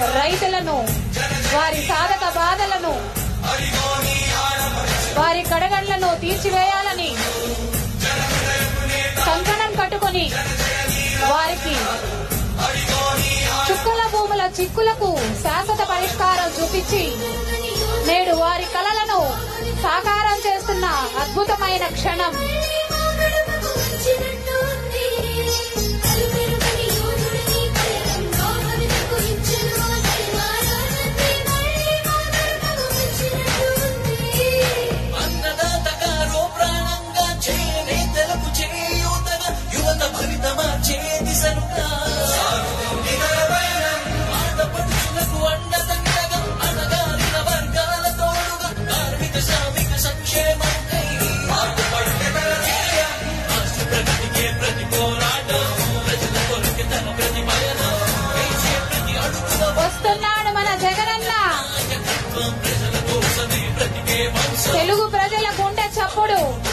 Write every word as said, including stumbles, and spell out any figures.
రైతులను, వారి సాధక బాధలను, వారి కడగండ్లను తీర్చివేయాలని కంకణం కట్టుకొని వారికి చుక్కల భూముల చిక్కులకు శాశ్వత పరిష్కారం చూపించి నేడు వారి కలలను సాకారం చేస్తున్న అద్భుతమైన క్షణం. వస్తున్నాడు మన జగనన్న, తెలుగు ప్రజల గుండె చప్పుడు.